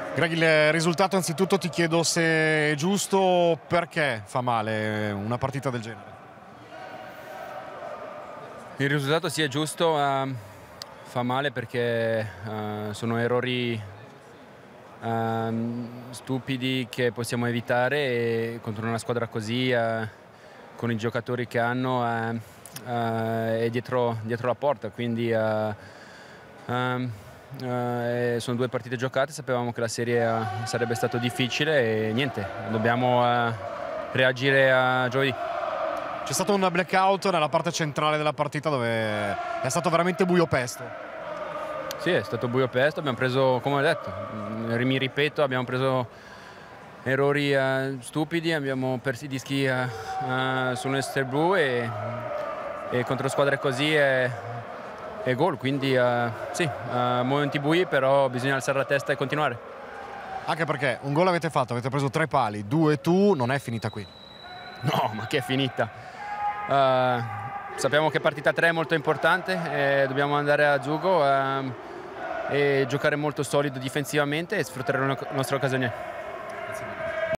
Greg, il risultato anzitutto ti chiedo se è giusto, perché fa male una partita del genere? Il risultato sì è giusto, fa male perché sono errori stupidi che possiamo evitare e contro una squadra così, con i giocatori che hanno, è dietro la porta, quindi sono due partite giocate, sapevamo che la serie sarebbe stato difficile e niente, dobbiamo reagire a giovedì. C'è stato un blackout nella parte centrale della partita dove è stato veramente buio pesto. Sì, è stato buio pesto, abbiamo preso, come ho detto, mi ripeto, abbiamo preso errori stupidi, abbiamo perso i dischi sull'Ester blu e contro squadre così è gol, quindi sì, momenti bui, però bisogna alzare la testa e continuare. Anche perché un gol avete fatto, avete preso 3 pali, 2 tu, non è finita qui. No, ma che è finita? Sappiamo che partita 3 è molto importante, dobbiamo andare a Zugo e giocare molto solido difensivamente e sfruttare le nostre occasioni.